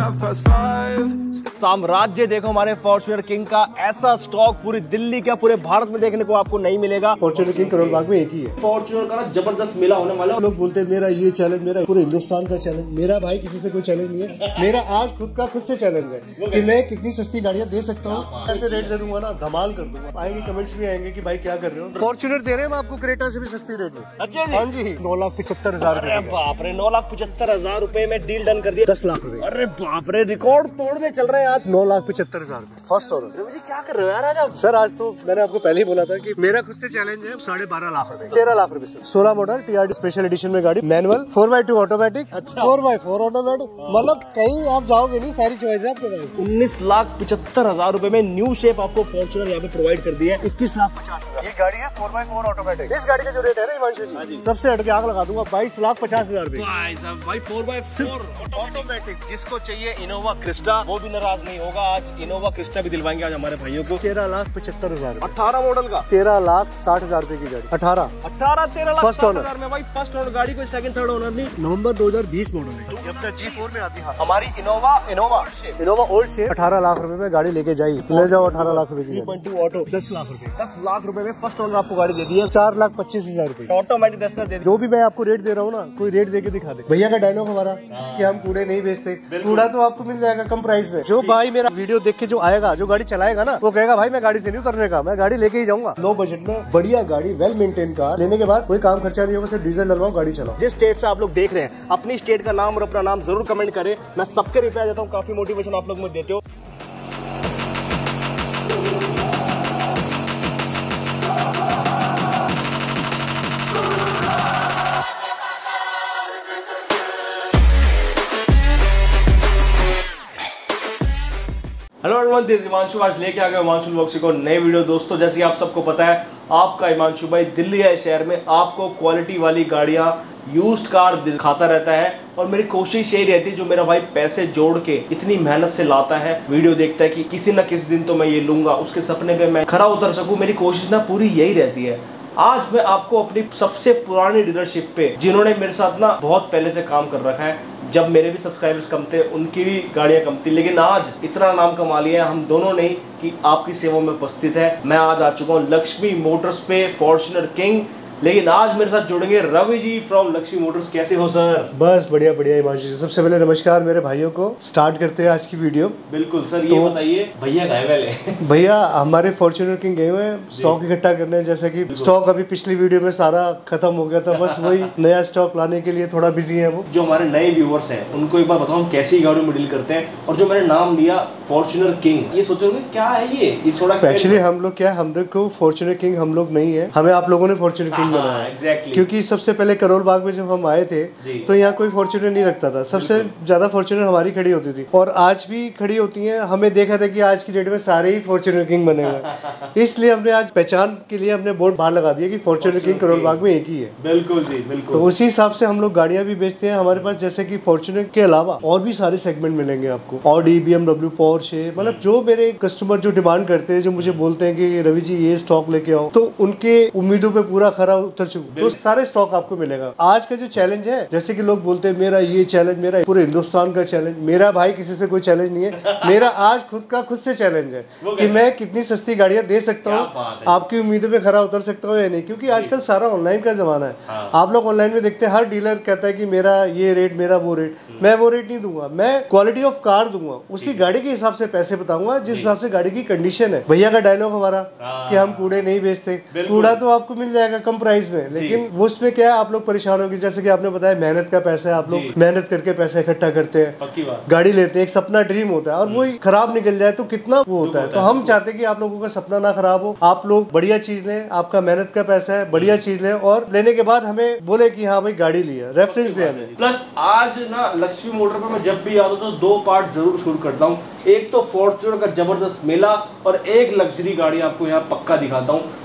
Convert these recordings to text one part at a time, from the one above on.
साम्राज्य देखो हमारे फॉर्च्यूनर किंग का, ऐसा स्टॉक पूरी दिल्ली क्या पूरे भारत में देखने को आपको नहीं मिलेगा। फॉर्च्यूनर किंग करोल बाग में एक ही है। फॉर्च्यूनर का ना जबरदस्त मेला होने वाला है। लोग बोलते हैं मेरा ये चैलेंज, मेरा पूरे हिंदुस्तान का चैलेंज। मेरा भाई किसी से कोई चैलेंज नहीं है, मेरा आज खुद से चैलेंज है कि मैं कितनी सस्ती गाड़ियाँ दे सकता हूँ। ऐसे रेट दे दूंगा ना, धमाल कर दूंगा। आएंगे कमेंट्स भी आएंगे कि भाई क्या कर रहे हो। फॉर्च्यूनर दे रहे हैं आपको क्रेटा से भी सस्ती रेट में। अच्छा जी, हाँ जी, 9,75,000। बाप रे, 9,75,000 रूपए में डील डन कर दिया। 10 लाख रुपए। अरे बाप रे, रिकॉर्ड तोड़ने चल रहे हैं आज। 9,75,000 फर्स्ट ऑर्डर। मुझे क्या कर रहे हो यार आज आप? सर आज तो मैंने आपको पहले ही बोला था कि मेरा खुद से चैलेंज है 12.5 लाख रुपए, 13 लाख रुपए से। 16 मॉडल TRD स्पेशल एडिशन में गाड़ी, manual 4x2 automatic, 4x4 automatic. मतलब कहीं आप जाओगे नहीं, सारी चॉइस है आपके पास। 19,75,000 रूपए में न्यू शेप आपको फॉर्च्यूनर यहाँ पे प्रोवाइड कर दिया है। 21,50,000। ये गाड़ी है 4x4 ऑटोमेटिक। इस गाड़ी का जो रेट है ना हिमांशु जी, सबसे हटके आग लगा दूंगा 22,50,000 रूपए। भाई 4x4 ऑटोमेटिक। जिसको चाहिए इनोवा क्रिस्टा वो भी नाराज नहीं होगा। आज इनोवा क्रिस्टा भी दिलवाएंगे आज हमारे भाइयों को। 13,75,000। 18 मॉडल का 13,60,000 रूपए की गाड़ी। 13 लाख फर्स्ट ओनर में भाई। फर्स्ट ओनर गाड़ी कोई सेकंड थर्ड ओनर नहीं। नवंबर 2020 मॉडल है। अपना G4 में आती है हमारी इनोवा ओल्ड शेप। 18 लाख रुपए में गाड़ी लेके जाइए, ले जाओ 18 लाख रुपए की। 3.2 ऑटो 10 लाख रुपए। 10 लाख रुपए में फर्स्ट ओनर आपको गाड़ी दे दी है। 4,25,000 रूपए ऑटोमेटिक डस्टर दे दी। जो भी मैं आपको रेट दे रहा हूँ ना, कोई रेट दे के दिखा दे। भैया का डायलॉग हमारा कि हम कूड़े नहीं बेचते, कूड़ा तो आपको मिल जाएगा कम प्राइस में। जो भाई मेरा वीडियो देख के जो आएगा, जो गाड़ी चलाएगा ना, वो कहेगा भाई मैं गाड़ी से नहीं उतरने का, मैं गाड़ी लेके ही जाऊंगा। लो बजट में बढ़िया गाड़ी, वेल मेंटेन कार लेने के बाद कोई काम खर्चा नहीं होगा, सिर्फ डीजल डलवाओ, गाड़ी चलाओ। जिस स्टेट से आप लोग देख रहे हैं, अपनी स्टेट का नाम और अपना नाम जरूर कमेंट करें। मैं सबके रिप्लाई देता हूँ, काफी मोटिवेशन आप लोग मुझे देते हो। Hello everyone, this Himanshu. आज लेके आ गया हिमांशु व्लॉग्स को नए वीडियो। दोस्तों जैसे कि आप सबको पता है, आपका हिमांशु भाई दिल्ली है शहर में आपको क्वालिटी वाली गाड़ियां, यूज्ड कार दिखाता रहता है। और मेरी कोशिश यही रहती है, जो मेरा भाई पैसे जोड़ के इतनी मेहनत से लाता है, वीडियो देखता है कि किसी न किसी दिन तो मैं ये लूंगा, उसके सपने पे मैं खरा उतर सकूं। मेरी कोशिश ना पूरी यही रहती है। आज मैं आपको अपनी सबसे पुरानी डीलरशिप पे, जिन्होंने मेरे साथ ना बहुत पहले से काम कर रखा है, जब मेरे भी सब्सक्राइबर्स कम थे, उनकी भी गाड़ियां कम थी, लेकिन आज इतना नाम कमा लिया है हम दोनों ने कि आपकी सेवा में उपस्थित है। मैं आज आ चुका हूँ लक्ष्मी मोटर्स पे, फॉर्च्यूनर किंग। लेकिन आज मेरे साथ जुड़ेंगे रवि जी फ्रॉम लक्ष्मी मोटर्स। कैसे हो सर? बस बढ़िया बढ़िया हिमांशु जी। सबसे पहले नमस्कार मेरे भाइयों को। स्टार्ट करते हैं आज की वीडियो। बिल्कुल सर। ये बताइए भैया गए पहले? भैया हमारे फॉर्च्यूनर किंग गए हुए स्टॉक इकट्ठा करने। जैसे कि स्टॉक अभी पिछली वीडियो में सारा खत्म हो गया था, बस वही नया स्टॉक लाने के लिए थोड़ा बिजी है वो। जो हमारे नए व्यूअर्स हैं उनको एक बार बताओ हम कैसी गाड़ियों में डील करते हैं। और जो मैंने नाम लिया फॉर्च्यूनर किंग, ये सोचोगे क्या है ये थोड़ा एक्चुअली हम लोग क्या, हम देखो फॉर्च्यूनर किंग हम लोग नहीं है, हमें आप लोगों ने फॉर्च्यूनर किंग बनाया। एग्जैक्टली। क्योंकि सबसे पहले करोल बाग में जब हम आए थे तो यहाँ कोई फॉर्च्यूनर नहीं रखता था। सबसे ज्यादा फॉर्च्यूनर हमारी खड़ी होती थी और आज भी खड़ी होती है। हमें देखा था कि आज की डेट में सारे ही फॉर्च्यूनर किंग बने हुए, इसलिए हमने आज पहचान के लिए हमने बोर्ड बाहर लगा दिया कि फॉर्च्यूनर किंग करोल बाग में एक ही है। बिल्कुल जी, बिल्कुल। तो उसी हिसाब से हम लोग गाड़ियां भी बेचते हैं हमारे पास। जैसे कि फॉर्च्यूनर के अलावा और भी सारे सेगमेंट मिलेंगे आपको, ऑडी, BMW, पोर्शे। मतलब जो मेरे कस्टमर जो डिमांड करते हैं, जो मुझे बोलते हैं कि रवि जी ये स्टॉक लेके आओ, तो उनके उम्मीदों पे पूरा खरा उतर चुका, तो सारे स्टॉक आपको मिलेगा। आज का जो चैलेंज है, जैसे कि लोग बोलते हैं मेरा ये चैलेंज, मेरा पूरे हिंदुस्तान का चैलेंज। मेरा भाई किसी से कोई चैलेंज नहीं है, मेरा आज खुद से चैलेंज है कि मैं कितनी सस्ती गाड़ियां दे सकता हूँ, आपकी उम्मीदों पे खरा उतर सकता हूँ या नहीं। क्योंकि आजकल सारा ऑनलाइन का जमाना है। आप लोग ऑनलाइन में देखते हैं, हर डीलर कहता है कि मेरा ये रेट, मेरा वो रेट। मैं वो रेट नहीं दूंगा, मैं क्वालिटी ऑफ कार दूंगा, उसी गाड़ी के हिसाब से पैसे बताऊंगा जिस हिसाब से गाड़ी की कंडीशन है। भैया का डायलॉग हमारा कि हम कूड़े नहीं बेचते, कूड़ा तो आपको मिल जाएगा कम प्राइस में, लेकिन वो उसमें क्या है, आप लोग परेशान होगी। जैसे कि आपने बताया मेहनत का पैसा है, आप लोग मेहनत करके पैसा इकट्ठा करते हैं, गाड़ी लेते हैं, एक सपना ड्रीम होता है, और वही खराब निकल जाए तो कितना वो होता है। तो हम चाहते हैं कि आप लोगों का सपना ना खराब हो, आप लोग बढ़िया चीज लें, आपका मेहनत का पैसा है, बढ़िया चीज लें, और लेने के बाद हमें बोले कि हाँ भाई गाड़ी लिया, रेफरेंस दे हमें। प्लस आज ना लक्ष्मी मोटर पर मैं जब भी आता हूँ तो 2 पार्ट जरूर शुरू करता हूँ। एक तो फॉर्च्यूनर का जबरदस्त मेला और एक लग्जरी गाड़ी आपको यहाँ पक्का दिखाता हूँ।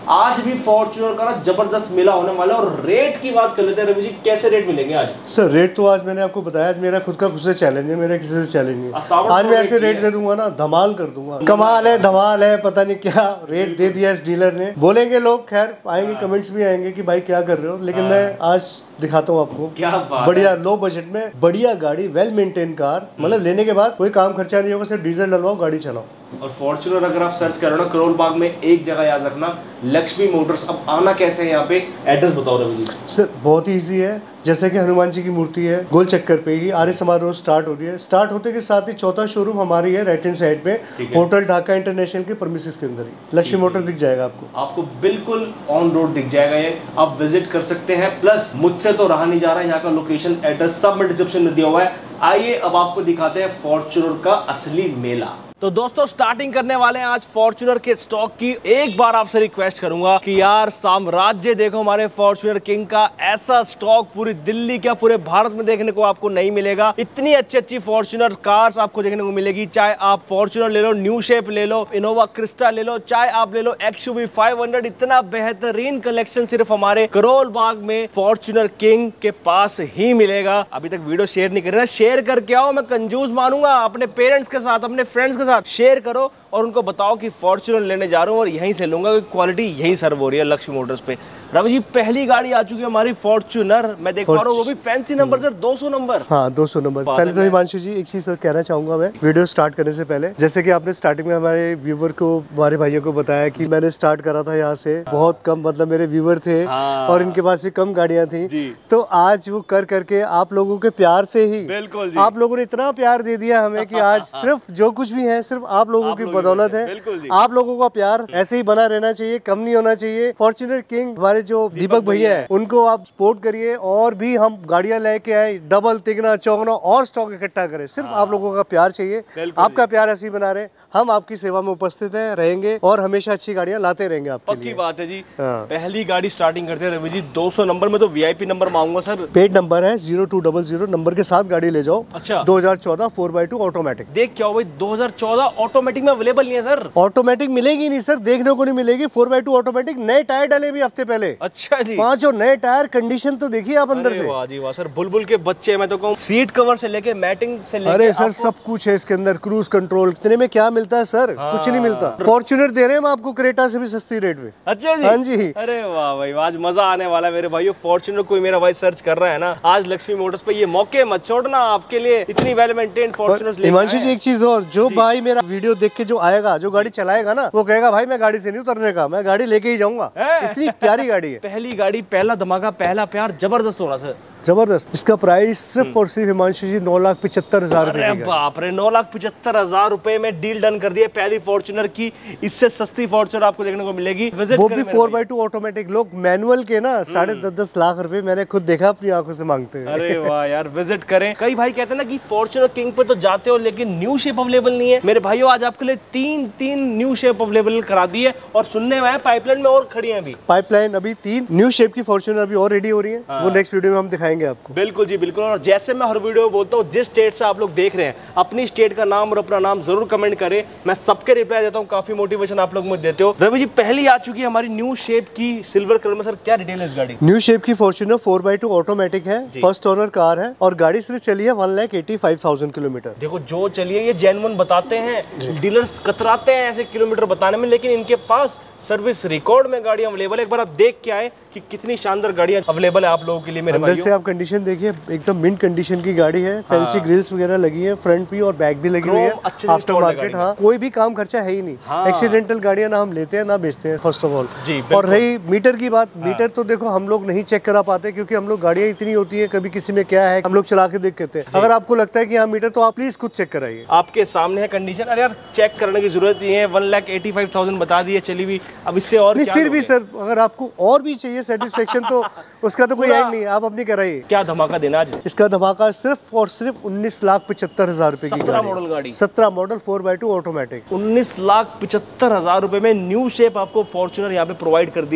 आज भी फॉर्च्यूनर का ना जबरदस्त मेला होने वाला है। और रेट की बात कर लेते हैं रवि जी, कैसे रेट मिलेंगे आज? सर रेट तो आज मैंने आपको बताया, मेरा खुद का खुद से चैलेंज है, मेरा किसी से चैलेंज नहीं है। आज मैं ऐसे रेट दे दूंगा ना, धमाल कर दूंगा। कमाल है, धमाल है, पता नहीं क्या रेट दे दिया इस डीलर ने। बोलेंगे लोग, खैर आएंगे, कमेंट्स भी आएंगे कि भाई क्या कर रहे हो, लेकिन मैं आज दिखाता हूँ आपको। क्या बात, बढ़िया लो बजट में बढ़िया गाड़ी, वेल मेंटेन कार, मतलब लेने के बाद कोई काम खर्चा नहीं होगा, सिर्फ डीजल डलवाओ, गाड़ी चलाओ। और फॉर्च्यूनर अगर आप सर्च करो ना करोल बाग में, एक जगह याद रखना, लक्ष्मी मोटर्स। अब आना कैसे है यहाँ पे, एड्रेस बताओ रवि जी। सर बहुत ही ईजी है, जैसे कि हनुमान जी की मूर्ति है, गोल चक्कर पे ही आर्य समाज रोड स्टार्ट हो रही है। स्टार्ट होते के साथ ही चौथा शोरूम हमारी है, राइट हैंड साइड पे, होटल ढाका इंटरनेशनल के प्रेमिसेस के अंदर ही लक्ष्मी मोटर दिख जाएगा आपको बिल्कुल ऑन रोड दिख जाएगा। ये आप विजिट कर सकते हैं। प्लस मुझसे तो रहा नहीं जा रहा, यहाँ का लोकेशन एड्रेस सब में डिस्क्रिप्शन में दिया हुआ है। आइए अब आपको दिखाते हैं फॉर्च्यूनर का असली मेला। तो दोस्तों स्टार्टिंग करने वाले हैं आज फॉर्च्यूनर के स्टॉक की। एक बार आपसे रिक्वेस्ट करूंगा कि यार साम्राज्य देखो हमारे फॉर्च्यूनर किंग का। ऐसा स्टॉक पूरी दिल्ली क्या पूरे भारत में देखने को आपको नहीं मिलेगा। इतनी अच्छी अच्छी फॉर्च्यूनर कार्स आपको देखने को मिलेगी। चाहे आप फॉर्च्यूनर ले लो, न्यू शेप ले लो, इनोवा क्रिस्टा ले लो, चाहे आप ले लो XUV 500। इतना बेहतरीन कलेक्शन सिर्फ हमारे करोल बाग में फॉर्च्यूनर किंग के पास ही मिलेगा। अभी तक वीडियो शेयर नहीं कर रहे, शेयर करके आओ, मैं कंजूस मानूंगा। अपने पेरेंट्स के साथ, अपने फ्रेंड्स के साथ शेयर करो और उनको बताओ कि फॉर्च्यूनर लेने जा रहा हूं और यहीं से लूंगा, क्योंकि क्वालिटी यहीं सर्व हो रही है लक्ष्मी मोटर्स पे। रवि जी पहली गाड़ी आ चुकी है हमारी फॉर्च्यूनर, मैं देख पा रहा हूँ, वो भी फैंसी नंबर सर, 200 नंबर। हाँ 200 नंबर। पहले तो हिमांशु जी एक चीज कहना चाहूंगा मैं वीडियो स्टार्ट करने से पहले, जैसे कि आपने स्टार्टिंग में हमारे व्यूवर को, हमारे भाइयों को बताया कि मैंने स्टार्ट करा था यहाँ से, बहुत कम मतलब मेरे व्यूवर थे और इनके पास भी कम गाड़ियाँ थी। तो आज वो कर करके आप लोगों के प्यार से ही, बिल्कुल जी, आप लोगों ने इतना प्यार दे दिया हमें कि आज सिर्फ जो कुछ भी है सिर्फ आप लोगों की बदौलत है। आप लोगों का प्यार ऐसे ही बना रहना चाहिए, कम नहीं होना चाहिए। फॉर्च्यूनर किंग हमारे जो दीपक भैया है, उनको आप सपोर्ट करिए और भी हम गाड़ियां लेके आए, डबल तिगना चौगना और स्टॉक इकट्ठा करें। सिर्फ आप लोगों का प्यार चाहिए, आपका प्यार ऐसे ही बना रहे। हम आपकी सेवा में उपस्थित है, रहेंगे और हमेशा अच्छी गाड़ियां लाते रहेंगे आपके लिए। पक्की बात है जी। पहली गाड़ी स्टार्टिंग करते हैं रवि जी, 200 नंबर में तो VIP नंबर मांगूंगा सर। पेड नंबर है 0200 नंबर के साथ गाड़ी ले जाओ। अच्छा 2014 4x2 ऑटोमेटिक। देख क्या हो भाई, 2014 ऑटोमेटिक में अवेलेबल नहीं है सर। ऑटोमेटिक मिलेगी नहीं सर, देखने को नहीं मिलेगी। 4x2 ऑटोमेटिक, नए टायर डाले भी हफ्ते पहले। अच्छा जी, 5 और नए टायर, कंडीशन तो देखिए आप अंदर से। वाह जी वाह सर, बुलबुल के बच्चे। मैं तो कहूँ सीट कवर से लेके मैटिंग से लेके, अरे सर सब कुछ है इसके अंदर। क्रूज कंट्रोल इतने में क्या मिलता है सर? कुछ नहीं मिलता। फॉर्च्यूनर दे रहे हैं हम आपको क्रेटा से भी सस्ती रेट में। अच्छा जी, हाँ जी। अरे वाह भाई, आज मजा आने वाला है मेरे भाइयों। फॉर्च्यूनर कोई मेरा भाई सर्च कर रहा है ना, आज लक्ष्मी मोटर्स पे ये मौके मत छोड़ना, आपके लिए इतनी well maintain Fortuner. Himanshu ji एक चीज और, जो भाई मेरा वीडियो देख के जो आएगा, जो गाड़ी चलाएगा ना, वो कहेगा भाई मैं गाड़ी से नहीं उतरने का, मैं गाड़ी लेके ही जाऊंगा। इतनी प्यारी गाड़ी है। पहली गाड़ी, पहला धमाका, पहला प्यार, जबरदस्त होना सर, जबरदस्त। इसका प्राइस सिर्फ और सिर्फ हिमांशु जी 9,75,000 रुपए। बाप रे, 9,75,000 रुपए में डील डन कर दिए पहली फॉर्च्यूनर की। इससे सस्ती फॉर्च्यूनर आपको देखने को मिलेगी। वो भी 4x2 ऑटोमेटिक। लोग मैनुअल के ना 10.5 लाख रुपए मैंने खुद देखा अपनी आंखों से मांगते हैं। अरे वाह यार, विजिट करें। कई भाई कहते हैं ना कि फॉर्च्यूनर किंग पे तो जाते हो लेकिन न्यू शेप अवेलेबल नहीं है। मेरे भाइयों आज आपके लिए तीन न्यू शेप अवेलेबल करा दी है और सुनने में पाइपलाइन में और खड़ी है अभी। पाइपलाइन अभी 3 न्यू शेप की फॉर्च्यूनर अभी और रेडी हो रही है। वो नेक्स्ट वीडियो में हम दिखाएंगे आपको। बिल्कुल जी बिल्कुल। और जैसे मैं हर वीडियो में बोलता हूँ, जिस स्टेट से आप लोग देख रहे हैं अपनी स्टेट का नाम और अपना नाम जरूर कमेंट करें, मैं सबके रिप्लाई देता हूँ। काफी मोटिवेशन आप लोग मुझे देते हो। रवि जी पहली आ चुकी है हमारी न्यू शेप की सिल्वर कलर में। सर क्या डिटेल है इस गाड़ी? न्यू शेप की फॉर्च्यूनर 4x2 ऑटोमेटिक है, फर्स्ट ओनर कार है और गाड़ी सिर्फ चली है 1,85,000 किलोमीटर। देखो जो चलिए, ये जेन्युइन बताते हैं, डीलर्स कतराते हैं ऐसे किलोमीटर बताने में, लेकिन इनके पास सर्विस रिकॉर्ड में गाड़ियां अवेलेबल है। एक बार आप देख के आए कि कितनी शानदार गाड़ियां अवेलेबल है आप लोगों के लिए मेरे अंदर से आप कंडीशन देखिए, एकदम मिंट कंडीशन की गाड़ी है। फैंसी ग्रिल्स वगैरह लगी है, फ्रंट भी और बैक भी लगी हुई है, आफ्टर मार्केट। हाँ कोई भी काम खर्चा है ही नहीं। एक्सीडेंटल गाड़ियां ना हम लेते हैं ना बेचते हैं फर्स्ट ऑफ ऑल। और रही मीटर की बात, मीटर तो देखो हम लोग नहीं चेक करा पाते क्योंकि हम लोग गाड़ियां इतनी होती है, कभी किसी में क्या है हम लोग चला के देख कहते हैं। अगर आपको लगता है कि हाँ मीटर, तो आप प्लीज खुद चेक कराइए। आपके सामने है कंडीशन। अरे यार चेक करने की जरूरत नहीं है। 1,85,000 बता दी है चली हुई, अब इससे और फिर भी सर अगर आपको और भी चाहिए सेटिस्फेक्शन तो उसका तो कोई एंड नहीं है, आप अपनी कराइए। क्या धमाका देना आज? इसका धमाका सिर्फ और सिर्फ 19,75,000 रुपए की 17 मॉडल गाड़ी, 17 मॉडल 4x2 ऑटोमेटिक। 19,75,000 रुपए में न्यू शेप आपको फॉर्च्यूनर यहाँ पे प्रोवाइड कर दी है।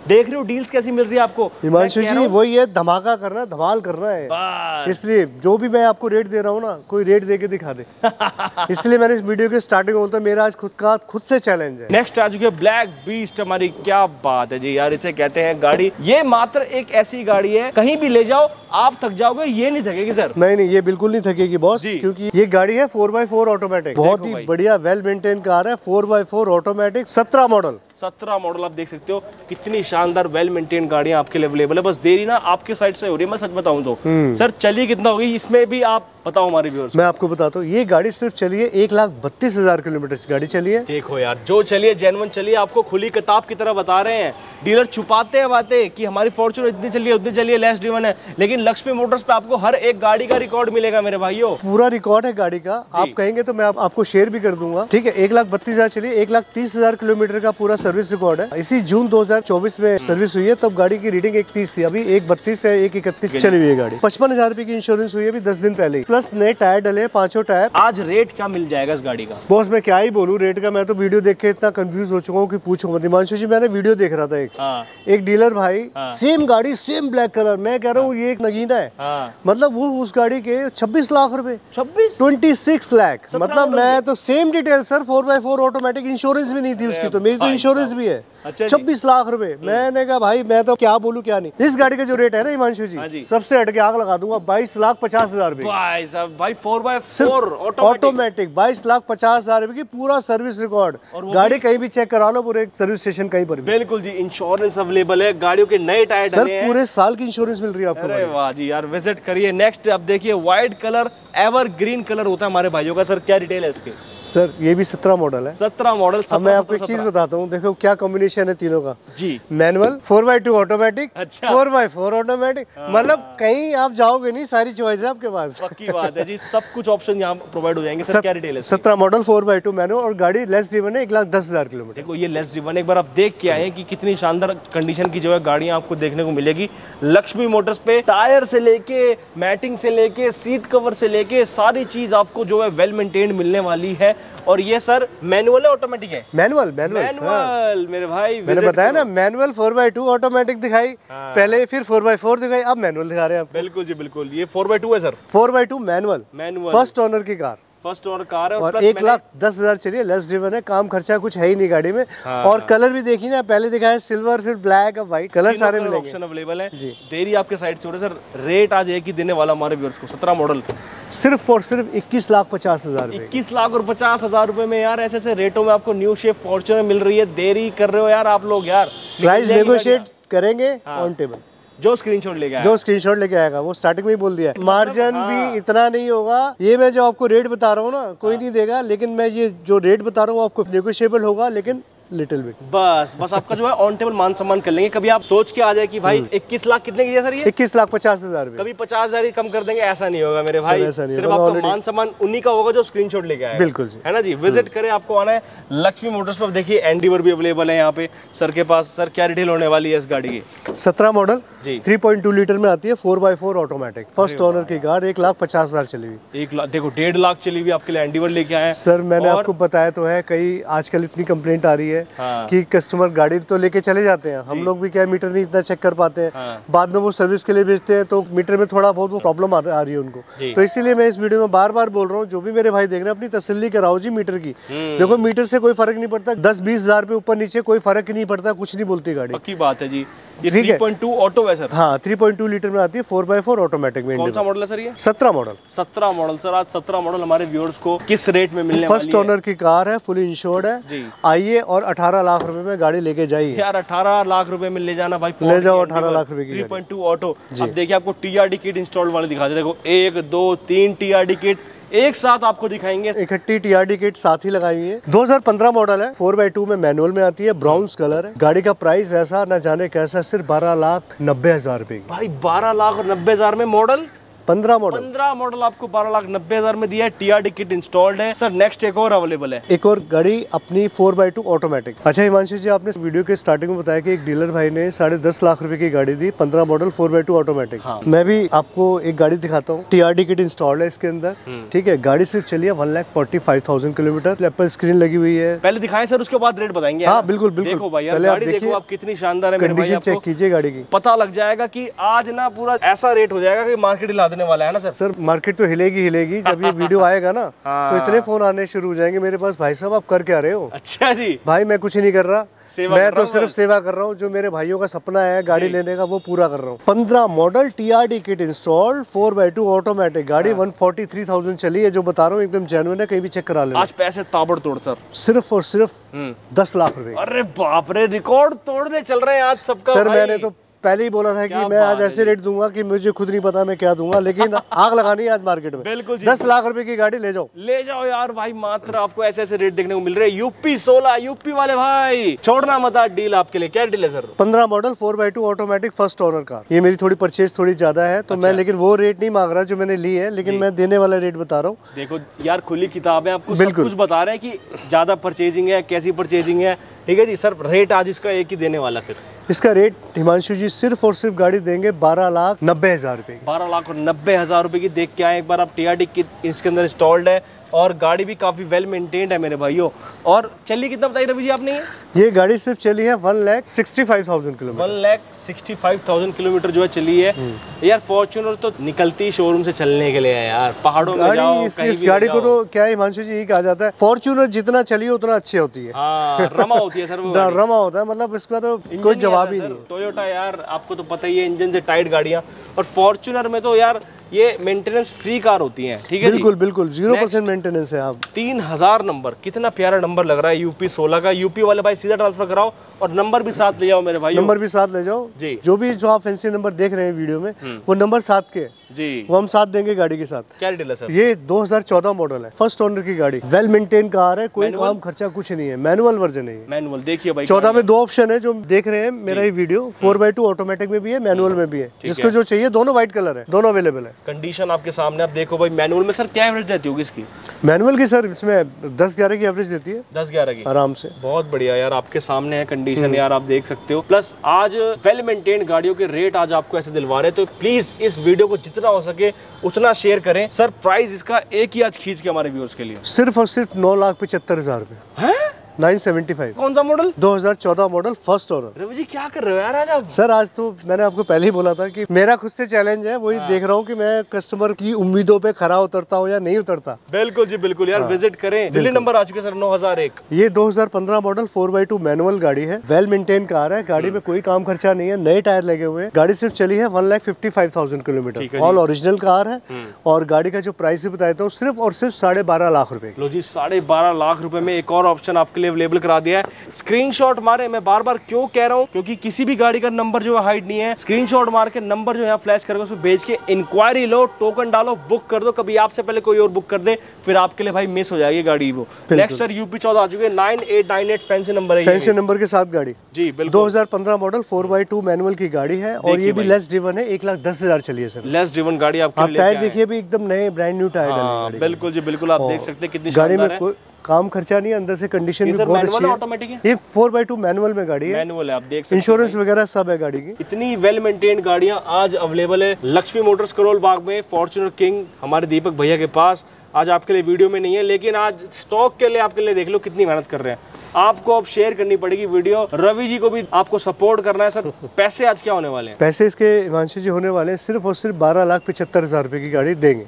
देख रहे हो डील्स कैसी मिल रही है आपको। हिमांशु जी वही है, धमाका करना, धमाल करना है, इसलिए जो भी मैं आपको रेट दे रहा हूँ ना, कोई रेट दे के दिखा दे। इसलिए मैंने इस वीडियो के स्टार्टिंग बोलता मेरा आज खुद से चैलेंज है। नेक्स्ट आ चुकी है ब्लैक बीस्ट हमारी। क्या बात है जी यार, इसे कहते हैं गाड़ी, ये मात्र एक ऐसी गाड़ी है कहीं भी ले जाओ आप थक जाओगे, ये नहीं थकेगी सर। नहीं, ये बिल्कुल नहीं थकेगी बॉस, क्योंकि ये गाड़ी है 4x4 ऑटोमेटिक, बहुत ही बढ़िया वेल मेंटेन कार है। 4x4 ऑटोमेटिक 17 मॉडल आप देख सकते हो कितनी शानदार वेल मेंटेन गाड़ियां आपके लिए अवेलेबल है। बस देरी ना आपके साइड से हो रही है, मैं सच बताऊं तो। सर चलिए कितना होगी इसमें भी आप बताओ हमारे व्यूअर्स। मैं आपको बताता हूँ, ये गाड़ी सिर्फ चली है 1,32,000 किलोमीटर गाड़ी चली है। देखो यार, जो चलिए जेन्युइन चलिए, आपको खुली किताब की तरह बता रहे हैं। डीलर छुपाते हैं बातें कि हमारी फॉर्च्यूनर इतनी चलिए उतनी चलिए, लेस ड्रिवन है, लेकिन लक्ष्मी मोटर्स पे आपको हर एक गाड़ी का रिकॉर्ड मिलेगा मेरे भाइयों। पूरा रिकॉर्ड है गाड़ी का, आप कहेंगे तो मैं आपको शेयर भी कर दूंगा। ठीक है, 1,32,000 चलिए, 1,30,000 किलोमीटर का पूरा सर्विस रिकॉर्ड है। इसी जून 2024 में सर्विस हुई है, तब गाड़ी की रीडिंग 1,30 थी, अभी 1,32 है, 1,31 चली हुई है गाड़ी। 55,000 रुपए की इंश्योरेंस हुई है अभी 10 दिन पहले, प्लस नए टायर डले, 5 टायर। आज रेट क्या मिल जाएगा इस गाड़ी का? बॉस मैं क्या ही बोलूं रेट का, मैं तो वीडियो देख के इतना कंफ्यूज हो चुका हूँ कि पूछो मत। हिमांशु जी मैंने वीडियो देख रहा था एक डीलर भाई, सेम गाड़ी सेम ब्लैक कलर, मैं कह रहा हूँ ये एक नगीना है। मतलब वो उस गाड़ी के 26 लाख रुपए, 26 लाख, मतलब मैं तो same detail sir, 4x4 automatic, insurance भी नहीं थी उसकी, तो मेरी तो इंश्योरेंस भी है। 26 लाख रुपए। मैंने कहा भाई मैं तो क्या बोलूं क्या नहीं। इस गाड़ी का जो रेट है ना हिमांशु जी, सबसे हटके आग लगा दूंगा, 22,50,000 रुपए भाई 4x4 ऑटोमेटिक, 22,50,000 रुपए की पूरा सर्विस रिकॉर्ड। गाड़ी कहीं भी चेक करा लो, पूरे सर्विस स्टेशन कहीं पर भी। बिल्कुल जी, इंश्योरेंस अवेलेबल है, गाड़ियों के नए टायर सर पूरे साल की इंश्योरेंस मिल रही है आपको। अरे वाह जी यार, विजिट करिए। नेक्स्ट अब देखिए white colour ever green colour होता है हमारे भाइयों का। सर क्या डिटेल है इसके? सर ये भी 17 मॉडल है। 17 मॉडल। अब मैं आपको एक चीज बताता हूँ, देखो क्या कॉम्बिनेशन है तीनों का जी। मैनुअल, 4x2 ऑटोमेटिक, अच्छा। 4x4 ऑटोमेटिक, मतलब कहीं आप जाओगे नहीं, सारी चॉइस है आपके पास। पक्की बात है जी, सब कुछ ऑप्शन यहाँ प्रोवाइड हो जाएंगे। सर क्या डिटेल है? 17 मॉडल 4x2 मैनुअल, और गाड़ी लेस ड्रिवन है, 1,10,000 किलोमीटर। देखो ये लेस ड्रिवन, एक बार आप देख के आए कि कितनी शानदार कंडीशन की जो है गाड़ियाँ आपको देखने को मिलेगी लक्ष्मी मोटर्स पे। टायर से लेके मैटिंग से लेके सीट कवर से लेके सारी चीज आपको जो है वेल मेंटेन्ड मिलने वाली है। और ये सर मैनुअल है ऑटोमेटिक है? मैनुअल मेरे भाई, मैंने बताया ना मैनुअल 4x2 ऑटोमेटिक दिखाई पहले, फिर 4x4 दिखाई, अब मैनुअल दिखा रहे हैं आप। बिल्कुल जी बिल्कुल, ये 4x2 है sir. 4x2 manual, first owner की कार, फर्स्ट ओनर कार है, और 1,10,000 चलिए, लेस ड्रिवन है, काम खर्चा कुछ है ही नहीं गाड़ी में। और कलर भी देखिए ना, पहले दिखाया सिल्वर, फिर ब्लैक, अब व्हाइट, कलर सारे मिलेंगे, ऑप्शन अवेलेबल है जी। देरी आपके साइड से हो रहा है सर। रेट आज एक ही देने वाला हमारे व्यूअर्स को, 17 मॉडल सिर्फ और सिर्फ 21,50,000 रुपए। 21,50,000 रुपए में यार ऐसे ऐसे रेटों में आपको न्यू शेप फॉर्च्यूनर मिल रही है। देरी कर रहे हो यार आप लोग यार, प्राइस नेगोशिएट करेंगे ऑन टेबल। जो स्क्रीनशॉट लेके आएगा वो स्टार्टिंग में ही बोल दिया, मार्जिन भी इतना नहीं होगा। ये मैं जो आपको रेट बता रहा हूँ ना, कोई नहीं देगा, लेकिन मैं ये जो रेट बता रहा हूँ आपको नेगोशिएबल होगा, लेकिन लिटिल बिट। बस आपका जो है ऑन टेबल मान सम्मान कर लेंगे। कभी आप सोच के आ जाए कि भाई 21 लाख कितने की है सर ये? 21,50,000 रुपए। कभी 50,000 कम कर देंगे, ऐसा नहीं होगा मेरे भाई। सिर्फ आपका मान सम्मान उन्हीं का होगा जो स्क्रीनशॉट लेके आएगा। बिल्कुल जी, है ना जी। विजिट करें, आपको आना है लक्ष्मी मोटर्स पर। देखिए एंडीवर भी अवेलेबल है यहाँ पे सर के पास। सर क्या डिटेल होने वाली है इस गाड़ी की? 17 मॉडल जी, 3.2 लीटर में आती है, 4x4 ऑटोमेटिक, फर्स्ट ओनर की कार, 1,50,000 चली हुई। 1 लाख, देखो 1.5 लाख चली हुई आपके लिए एंडीवर लेके आए हैं। सर मैंने आपको बताया तो है, कई आजकल इतनी कंप्लेंट आ रही है कि कस्टमर गाड़ी तो लेके चले जाते हैं, हम लोग भी क्या मीटर नहीं इतना चेक कर पाते हैं, बाद में वो सर्विस के लिए भेजते हैं, तो मीटर में थोड़ा बहुत वो प्रॉब्लम आ रही है उनको। तो इसीलिए मैं इस वीडियो में बार बार बोल रहा हूँ, जो भी मेरे भाई देख रहे हैं अपनी तसल्ली कराओ जी मीटर की। देखो मीटर से कोई फर्क नहीं पड़ता, 10-20,000 पे ऊपर नीचे कोई फर्क नहीं पड़ता, कुछ नहीं बोलती गाड़ी। पक्की बात है जी। ये 3.2 ऑटो है सर? हाँ 3.2 लीटर में आती है, 4x4 ऑटोमेटिक में। कौन सा मॉडल है सर ये? 17 मॉडल। 17 model sir. आज 17 मॉडल हमारे व्यूअर्स को किस रेट में मिलने वाली है? फर्स्ट ओनर की कार है, फुली इंश्योर्ड है। आइए और 18 लाख रुपए में गाड़ी लेके जाइए यार। 18 लाख रुपए में ले जाना भाई, ले जाओ 18 लाख रुपए की 3.2 ऑटो। अब देखिए आपको टीआरडी किट इंस्टॉल वाले दिखा दे। देखो 1 2 3 टीआरडी किट एक साथ आपको दिखाएंगे, इकट्ठी टीआरडी किट साथ ही लगाई हुई है। 2015 मॉडल है, 4x2 में मैनुअल में आती है, ब्राउन्स कलर है। गाड़ी का प्राइस ऐसा न जाने कैसा, सिर्फ 12,90,000 रुपए। भाई 12,90,000 में मॉडल 15 मॉडल 15 मॉडल आपको 12,90,000 में दिया है। TRD किट इंस्टॉल्ड है सर। नेक्स्ट एक और अवेलेबल है। एक और गाड़ी अपनी 4x2 ऑटोमेटिक। अच्छा हिमांशु जी, आपने वीडियो के स्टार्टिंग में बताया कि एक डीलर भाई ने 10.5 लाख रुपए की गाड़ी दी, 15 मॉडल 4x2 ऑटोमेटिक। हाँ। मैं भी आपको एक गाड़ी दिखाता हूँ। TRD किट इंस्टॉल्ड है इसके अंदर, ठीक है। गाड़ी सिर्फ चली है 1,45,000 किलोमीटर। एप्पल स्क्रीन लगी हुई है। पहले दिखाएं सर, उसके बाद रेट बताएंगे। हाँ बिल्कुल बिल्कुल। देखो भाई यार, पहले आप गाड़ी देखो देखिए, आप कितनी शानदार है मेरे भाई। कंडीशन चेक कीजिए गाड़ी की, पता लग जाएगा कि आज ना पूरा ऐसा रेट हो जाएगा कि मार्केट हिला देने वाला है ना सर। सर मार्केट तो हिलेगी जब ये वीडियो आएगा ना। हाँ। तो इतने फोन आने शुरू हो जाएंगे मेरे पास, भाई साहब आप कर क्या रहे हो। अच्छा जी। भाई मैं कुछ नहीं कर रहा, सेवा मैं कर तो रहा हूं सिर्फ बस। सेवा कर रहा हूँ। जो मेरे भाइयों का सपना है गाड़ी लेने का वो पूरा कर रहा हूँ। 15 model TRD kit installed 4x2 automatic गाड़ी 143,000 चली है। जो बता रहा हूँ एकदम जेन्युइन है, कहीं भी चेक करा लेना। आज पैसे ताबड़तोड़ सर। सिर्फ और सिर्फ 10 लाख रुपए। अरे बाप रे, रिकॉर्ड तोड़ने चल रहे हैं आज सबका सर भाई। मैंने तो पहले ही बोला था कि मैं आज ऐसे रेट दूंगा कि मुझे खुद नहीं पता मैं क्या दूंगा, लेकिन आग लगानी है आज मार्केट में। बिल्कुल जी। 10 लाख रुपए की गाड़ी ले जाओ। ले जाओ यार भाई, मात्र आपको ऐसे ऐसे रेट देखने को मिल रहे हैं। यूपी 16 यूपी वाले भाई, छोड़ना मत आज डील आपके लिए। क्या डील है sir? 15 model 4x2 automatic first owner car. ये मेरी थोड़ी परचेज थोड़ी ज्यादा है तो मैं लेकिन वो रेट नहीं मांग रहा जो मैंने ली है, लेकिन मैं देने वाला रेट बता रहा हूँ। देखो यार, खुली किताब है, आपको सब कुछ बता रहे हैं कि ज्यादा परचेजिंग है, कैसी परचेजिंग है। ठीक है जी सर, रेट आज इसका एक ही देने वाला। फिर इसका रेट हिमांशु जी सिर्फ और सिर्फ गाड़ी देंगे 12,90,000 रुपए की। 12,90,000 रुपए की। देख के आए एक बार आप। TRD किट इसके अंदर इंस्टॉल्ड है और गाड़ी भी काफी वेल मेंटेन्ड है मेरे भाइयों। और चली कितना बताई रवि जी आपने? ये गाड़ी सिर्फ चली है 1,65,000 किलोमीटर। 1,65,000 किलोमीटर जो है चली है। यार फॉर्च्यूनर तो निकलती शोरूम से चलने के लिए है यार, पहाड़ों में जाओ, इस गाड़ी को तो क्या है हिमांशु जी, यही कहा जाता है फॉर्च्यूनर जितना चली उतना अच्छी होती है। हाँ, रमा होती है सर वो। रमा होता है, मतलब इसका तो कोई जवाब ही नहीं। टोयोटा यार आपको तो पता ही है, इंजन से टाइट गाड़ियां। और फॉर्च्यूनर में तो यार ये मेंटेनेंस फ्री कार होती हैं। ठीक है, बिल्कुल बिल्कुल 0% मेंटेनेंस है। आप 3000 नंबर, कितना प्यारा नंबर लग रहा है। यूपी 16 का। यूपी वाले भाई सीधा ट्रांसफर कराओ और नंबर भी साथ ले जाओ मेरे भाई। नंबर भी साथ ले जाओ जी। जो आप फैंसी नंबर देख रहे हैं वीडियो में, वो नंबर साथ के जी, वो हम साथ देंगे गाड़ी के साथ। क्या डिटेल है सर? ये 2014 मॉडल है, फर्स्ट ओनर की गाड़ी, वेल मेंटेन कार है, कोई काम खर्चा कुछ नहीं है, मैनुअल वर्जन है। मैनुअल देखिए भाई। 14 में 2 ऑप्शन है जो देख रहे हैं मेरा ये वीडियो, 4x2 ऑटोमेटिक में भी है, मैनुअल में भी है। जिसको जो चाहिए दोनों व्हाइट कलर है, दोनों अवेलेबल है। कंडीशन आपके सामने आप देखो भाई। मैनुअल में सर क्या एवरेज रहती होगी इसकी? मैनुअल की सर इसमें 10-11 की एवरेज देती है, 10-11 की आराम से। बहुत बढ़िया यार, आपके सामने है कंडीशन यार, आप देख सकते हो। प्लस आज वेल मेंटेन्ड गाड़ियों के रेट आज आपको ऐसे दिलवा रहे हैं, तो प्लीज इस वीडियो को जितना हो सके उतना शेयर करें। सर प्राइस इसका एक ही आज खींच के हमारे व्यूअर्स के लिए सिर्फ और सिर्फ 9,75,000 रुपए। 975। कौन सा model? 2014 model first owner. Ravi ji क्या कर रहे हो यार आज आप? सर आज तो मैंने आपको पहले ही बोला था कि मेरा खुद से चैलेंज है, वही देख रहा हूँ कि मैं कस्टमर की उम्मीदों पे खरा उतरता हूँ या नहीं उतरता। बिल्कुल जी बिल्कुल यार, विजिट करें। दिल्ली नंबर आ चुके सर 9001। ये 2015 मॉडल 4x2 मैनुअल गाड़ी है, वेल मेंटेन कार है। गाड़ी में कोई काम खर्चा नहीं है, नए टायर लगे हुए हैं। गाड़ी सिर्फ चली है 1,55,000 किलोमीटर। ऑल ओरिजिनल कार है। और गाड़ी का जो प्राइस भी बताया था सिर्फ और सिर्फ 12.5 लाख रुपए। लो जी, 12.5 लाख रुपए में एक और ऑप्शन आपके लिए अवेलेबल करा दिया है। स्क्रीनशॉट मारे। मैं बार बार क्यों कह रहा हूँ, क्योंकि किसी भी गाड़ी का नंबर जो है हाइड नहीं है। स्क्रीनशॉट मार के नंबर जो है फ्लैश करके उसमें भेज के इंक्वायरी लो, टोकन डालो, बुक कर दो। कभी आपसे पहले कोई और बुक कर दे, फिर आपके लिए भाई मिस हो जाएगी गाड़ी। वो नेक्स्ट सर यूपी 14 आ चुके हैं। 9898 फैंसी नंबर है, फैंसी नंबर के साथ गाड़ी जी बिल्कुल। 2015 मॉडल 4x2 मैनुअल की गाड़ी है और ये भी लेस ड्रिवन है। 1,10,000 चली है सर। लेस ड्रिवन गाड़ी आपके आप लिए टायर देखिए भी एकदम नए ब्रांड न्यू टायर डाले गाड़ी। बिल्कुल जी बिल्कुल, आप देख सकते हैं कितनी गाड़ी शानदार में है। कोई काम खर्चा नहीं है, अंदर से कंडीशन भी बहुत अच्छी है। ऑटोमेटिक है ये 4x2 मैनुअल में गाड़ी है, मैनुअल है, आप देख सकते हैं। इंश्योरेंस वगैरह सब है गाड़ी की। इतनी वेल मेंटेन्ड गाड़ियां आज अवेलेबल है लक्ष्मी मोटर्स करोल बाग में। फॉर्च्यूनर किंग हमारे दीपक भैया के पास आज आपके लिए वीडियो में नहीं है, लेकिन आज स्टॉक के लिए आपके लिए देख लो कितनी मेहनत कर रहे हैं। आपको अब शेयर करनी पड़ेगी वीडियो। रवि जी को भी आपको सपोर्ट करना है सर। पैसे आज क्या होने वाले हैं? पैसे इसके हिमांशु जी होने वाले हैं सिर्फ और सिर्फ 12,75,000 रुपए की गाड़ी देंगे।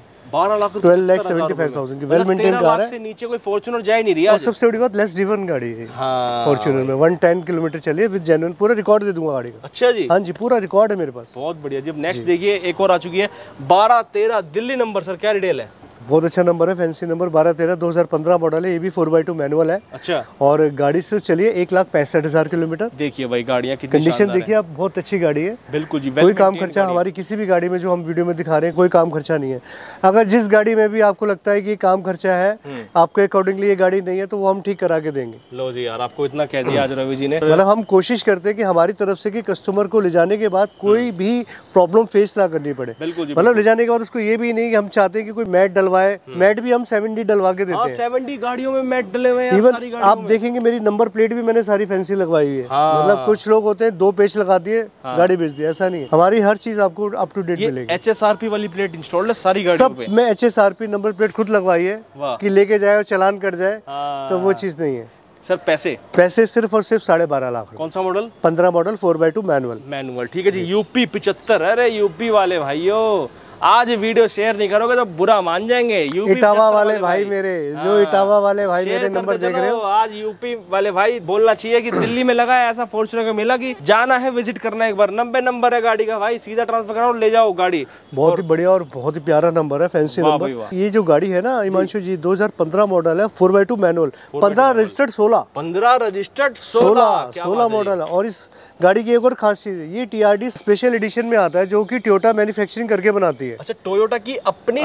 12,75,000 की वेल मेंटेन कार है। से नीचे कोई फॉर्च्यूनर जा ही नहीं रही है। और सबसे बड़ी बात लेस ड्रिवन गाड़ी है फॉर्च्यूनर में। 110 किलोमीटर चली है विद जेन्युइन। पूरा रिकॉर्ड दे दूंगा गाड़ी का। अच्छा जी, हाँ जी, पूरा रिकॉर्ड है मेरे पास। बहुत बढ़िया। जब नेक्स्ट देखिए एक और आ चुकी है 1213 दिल्ली नंबर। सर क्या डिटेल है? बहुत अच्छा नंबर है, फैंसी नंबर 1213 2015 मॉडल है। ये भी 4x2 मैनुअल है। अच्छा। और गाड़ी सिर्फ चलिए 1,65,000 किलोमीटर। देखिए भाई गाड़ियाँ कितनी कंडीशन देखिए आप, बहुत अच्छी गाड़ी है। बिल्कुल जी, कोई काम खर्चा हमारी किसी भी गाड़ी में जो हम वीडियो में दिखा रहे हैं कोई काम खर्चा नहीं है। अगर जिस गाड़ी में भी आपको लगता है कि काम खर्चा है, आपके अकॉर्डिंगली ये गाड़ी नहीं है, तो वो हम ठीक करा के देंगे। लो जी यार, आपको इतना कह दिया आज रवि जी ने। मतलब हम कोशिश करते हैं कि हमारी तरफ से कि कस्टमर को ले जाने के बाद कोई भी प्रॉब्लम फेस ना करनी पड़े। मतलब ले जाने के बाद उसको ये भी नहीं कि हम चाहते हैं कि कोई मैट डलवाए, मैट भी हम 7D डलवा के देते हैं। 7D गाड़ियों में मैट डले हुए हैं सारी गाड़ियों आप देखेंगे मेरी नंबर प्लेट भी मैंने सारी फैंसी लगवाई हुई है। मतलब कुछ लोग होते हैं 2 पेज लगा दिए गाड़ी बेच दी, ऐसा नहीं है। हमारी हर चीज आपको अप टू डेट मिलेगी। HSRP वाली प्लेट इंस्टॉल्ड है सारी गाड़ियों पे। सब मैं HSRP नंबर प्लेट खुद लगवाई है कि लेके जाए और चालान कट जाए, तो वो चीज नहीं है। सर पैसे सिर्फ और सिर्फ 12.5 लाख। कौन सा मॉडल? 15 model 4x2 manual. ठीक है जी। यूपी 75। अरे यूपी वाले भाइयों, आज वीडियो शेयर नहीं करोगे तो बुरा मान जाएंगे। यूपी इटावा वाले भाई मेरे, जो इटावा वाले भाई मेरे नंबर देख रहे हो, आज यूपी वाले भाई बोलना चाहिए कि दिल्ली में लगा है, ऐसा फॉर्च्यूनर को मिला कि जाना है, विजिट करना है एक बार। 90 नंबर है गाड़ी का भाई, सीधा ट्रांसफर कराओ, ले जाओ गाड़ी। बहुत ही बढ़िया और बहुत ही प्यारा नंबर है, फैंसी नंबर। ये जो गाड़ी है ना हिमांशु जी, 2015 मॉडल है, 4x2 मैनुअल, 15 रजिस्टर्ड 16 मॉडल है। और इस गाड़ी की एक और खासियत है, ये TRD स्पेशल एडिशन में आता है, जो कि टोयोटा मैन्युफैक्चरिंग करके बनाती है। अच्छा, टोयोटा की अपनी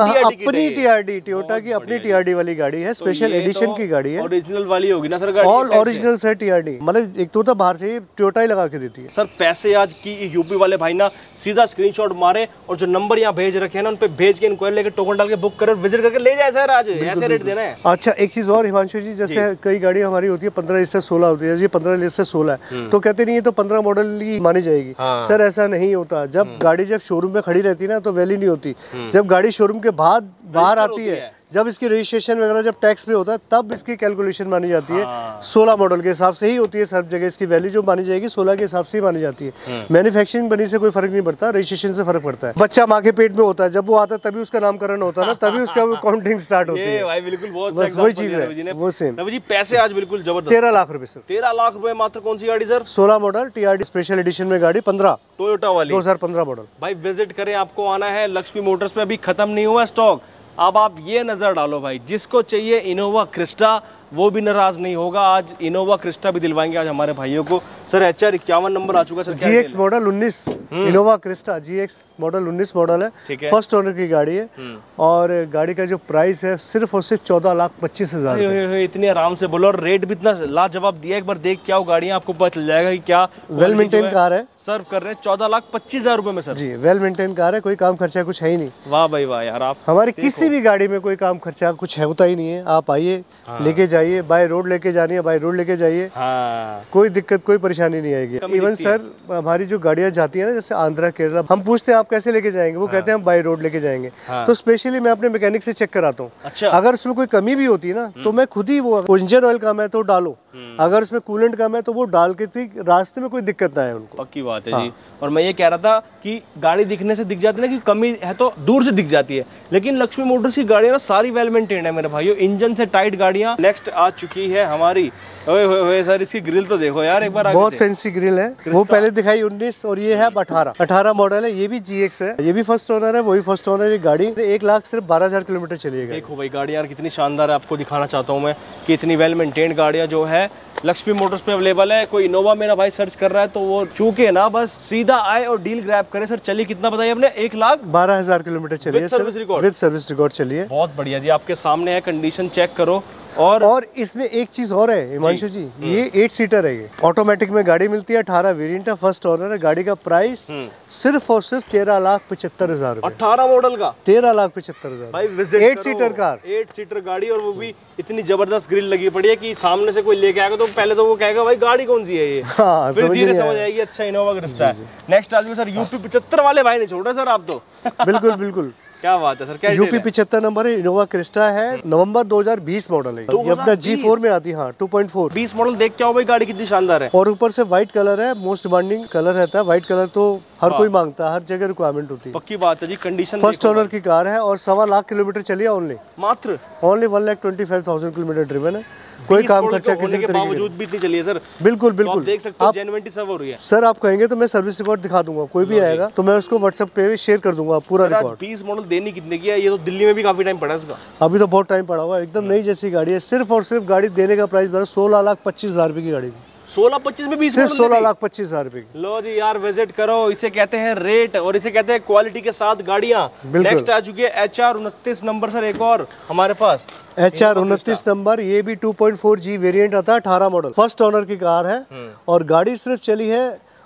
TRD, टोयोटा की अपनी TRD वाली गाड़ी है, स्पेशल एडिशन की गाड़ी है। ओरिजिनल वाली होगी ना सर गाड़ी? ऑल ओरिजिनल से TRD, मतलब एक तो बाहर से टोयोटा ही लगा के देती है। सर पैसे आज की यूपी वाले भाई ना सीधा स्क्रीनशॉट मारे और जो नंबर यहाँ भेज रखे हैं ना, उन पे भेज के इंक्वायरी लेके टोकन डाल के बुक कर विजिट करके ले जाए सर। आज ऐसे रेट देना है। अच्छा, एक चीज और हिमांशु जी, जैसे कई गाड़ी हमारी होती है 15 से 16 होती है, ये 15 से 16 है, तो कहते नहीं ये तो 15 मॉडल ही मानी जाएगी। सर ऐसा नहीं होता। जब गाड़ी जब शोरूम में खड़ी रहती है ना, तो वैल्यू नहीं होती। जब गाड़ी शोरूम के बाद बाहर आती है, जब इसकी रजिस्ट्रेशन वगैरह जब टैक्स पे होता है, तब इसकी कैलकुलेशन मानी जाती है। 16 मॉडल के हिसाब से ही होती है सब जगह। इसकी वैल्यू जो मानी जाएगी 16 के हिसाब से ही मानी जाती है। मैन्युफैक्चरिंग बनी से कोई फर्क नहीं पड़ता, रजिस्ट्रेशन से फर्क पड़ता है। बच्चा माँ के पेट में होता है, जब वो आता है तभी उसका नामकरण होता है ना, तभी उसका काउंटिंग स्टार्ट होती है। भाई बिल्कुल, बहुत बस वही चीज है, वो सेम। रवि जी पैसे आज बिल्कुल जबरदस्त। 13 लाख रुपए सर। 13 लाख रुपए मात्र। कौन सी गाड़ी sir? 16 model TRD special edition में गाड़ी, 15 टोयोटा वाली, 2015 मॉडल। भाई विजिट करें, आपको आना है। लक्ष्मी मोटर्स पे अभी खत्म नहीं हुआ स्टॉक। अब आप ये नजर डालो भाई, जिसको चाहिए इनोवा क्रिस्टा वो भी नाराज नहीं होगा। आज इनोवा क्रिस्टा भी दिलवाएंगे आज हमारे भाइयों को। सर HR 51 नंबर आ चुका है sir. GX model 19 Innova Crysta GX model 19 model है, फर्स्ट ओनर की गाड़ी है। और गाड़ी का जो प्राइस है सिर्फ और सिर्फ 14,25,000। इतनी आराम से बोलो, और रेट भी इतना लाजवाब दिया। एक बार देख के आओ गाड़ियाँ, आपको पता चल जाएगा कि क्या वेल मेंटेन कार है। सर्व कर रहे हैं 14,25,000 रुपए में sir ji. Well maintain car है, कोई काम खर्चा कुछ है ही नहीं। वाह भाई वाह यार, आप हमारी किसी भी गाड़ी में कोई काम खर्चा कुछ है होता ही नहीं है। आप आइए, लेके जाइए, बाय रोड लेके जानी है बाय रोड लेके जाइए। कोई दिक्कत कोई परेशानी नहीं आएगी। इवन सर हमारी जो गाड़ियाँ जाती है ना, जैसे आंध्रा केरला, हम पूछते हैं आप कैसे लेके जाएंगे, वो कहते हैं हम बाय रोड लेके जाएंगे। तो स्पेशली मैं अपने मैकेनिक से चेक कराता हूँ। अच्छा। अगर उसमें कोई कमी भी होती है ना, तो मैं खुद ही वो इंजन ऑयल कम है तो डालो, अगर उसमें कूलेंट कम है तो वो डाल के रास्ते में कोई दिक्कत ना है उनको। पक्की बात है जी। और मैं ये कह रहा था कि गाड़ी दिखने से दिख जाती है ना कि कमी है, तो दूर से दिख जाती है, लेकिन लक्ष्मी मोटर्स की गाड़ियाँ सारी वेल मेंटेन्ड है मेरे भाइयों। इंजन से टाइट गाड़ियाँ। नेक्स्ट आ चुकी है हमारी, ओए सर इसकी ग्रिल तो देखो यार एक बार। बहुत फैंसी ग्रिल है। वो पहले दिखाई 19 और ये है 18 मॉडल है। ये भी GX है, ये भी फर्स्ट ओनर है, वही फर्स्ट ओनर है। गाड़ी 1 लाख सिर्फ 12,000 किलोमीटर चली है। देखो भाई गाड़ी यार कितनी शानदार है। आपको दिखाना चाहता हूँ मैं कि इतनी वेल मेंटेन्ड गाड़ियाँ जो है लक्ष्मी मोटर्स पे अवेलेबल है। कोई इनोवा मेरा भाई सर्च कर रहा है तो वो चूके ना, बस सीधा आए और डील ग्रैब करे। सर चलिए कितना बताइए आपने? 1,12,000 किलोमीटर चली है, विद सर्विस रिकॉर्ड चली है। बहुत बढ़िया जी, आपके सामने है, कंडीशन चेक करो। और इसमें एक चीज और है हिमांशु जी, ये 8 सीटर है। ये ऑटोमेटिक में गाड़ी मिलती है, 18 वेरिएंट है, फर्स्ट ओनर है। गाड़ी का प्राइस सिर्फ और सिर्फ 13,75,000। 18 मॉडल का 13,75,000 भाई। 8 सीटर कार, 8 सीटर गाड़ी, और वो भी इतनी जबरदस्त ग्रिल लगी पड़ी है कि सामने से कोई लेके आएगा तो पहले तो वो कहेगा भाई गाड़ी कौन सी है ये। हाँ, फिर धीरे समझ आएगी अच्छा इनोवा क्रिस्टा है। नेक्स्ट आज भी सर यूपी 75 वाले भाई नहीं छोड़ रहे सर आप तो। बिल्कुल बिल्कुल, क्या बात है सर। क्या यूपी 75 नंबर है, इनोवा क्रिस्टा है, नवंबर 2020 मॉडल है। ये अपना G4 में आती है। हाँ 2.4 20 मॉडल। देख क्या हो भाई गाड़ी कितनी शानदार है। और ऊपर से व्हाइट कलर है, मोस्ट डिमांडिंग कलर रहता है। व्हाइट कलर तो हर कोई मांगता है, हर जगह रिक्वायरमेंट होती है। पक्की बात है जी। कंडीशन फर्स्ट ओनर की कार है और 1.25 लाख किलोमीटर चली है ओनली। मात्र ओनली 1,25,000 किलोमीटर ड्रिवन है। कोई काम खर्चा किसी के बावजूद भी इतनी चली है सर। बिल्कुल तो बिल्कुल आप देख सकते हो जेन्युइनिटी सब हो रही है सर। आप कहेंगे तो मैं सर्विस रिकॉर्ड दिखा दूंगा, कोई भी आएगा तो मैं उसको व्हाट्सएप पे शेयर कर दूंगा पूरा रिकॉर्ड। 20 मॉडल देनी कितने की है? ये तो दिल्ली में भी काफी टाइम पड़ा इसका। अभी तो बहुत टाइम पड़ा हुआ है, एकदम नई जैसी गाड़ी है। सिर्फ और सिर्फ गाड़ी देने का प्राइस 16,25,000 रुपए की गाड़ी थी। 16-25 में 20 सिर्फ 16,25,000 रुपए की। लो जी यार, विजिट करो। इसे कहते हैं रेट और इसे कहते हैं क्वालिटी के साथ गाड़ियां। नेक्स्ट आ चुकी है HR 29 नंबर सर, एक और हमारे पास HR 29 नंबर। ये भी 2.4G वेरिएंट आता है, 18 मॉडल, फर्स्ट ओनर की कार है और गाड़ी सिर्फ चली है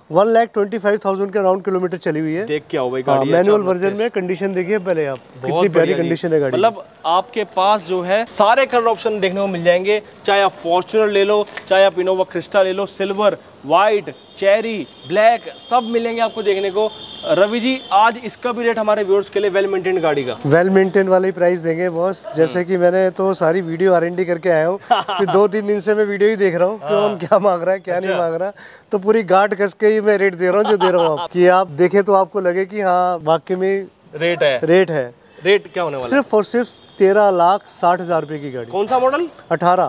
1,25,000 के अराउंड किलोमीटर चली हुई है। देख क्या हो भाई गाड़ी, मैनुअल वर्जन में। कंडीशन देखिए पहले आप, कितनी प्यारी कंडीशन है गाड़ी। मतलब आपके पास जो है सारे कलर ऑप्शन देखने को मिल जाएंगे, चाहे आप फॉर्च्यूनर ले लो, चाहे आप इनोवा क्रिस्टा ले लो, सिल्वर, व्हाइट, चेरी, ब्लैक, सब मिलेंगे आपको देखने को। रवि जी, आज इसका भी रेट हमारे व्यूअर्स के लिए वेल मेंटेन गाड़ी का, वेल मेंटेन वाला ही प्राइस देंगे बॉस। जैसे कि मैंने तो सारी वीडियो R&D करके आया हूँ कि 2-3 दिन से मैं वीडियो ही देख रहा हूँ कौन क्या मांग रहा है क्या नहीं मांग रहा, तो पूरी गांठ कस के ही मैं रेट दे रहा हूँ जो दे रहा हूँ आप, कि आप देखें तो आपको लगे कि हाँ वाकई में रेट है। रेट क्या होने वाला? सिर्फ और सिर्फ 13,60,000 रुपए की गाड़ी। कौन सा मॉडल? 13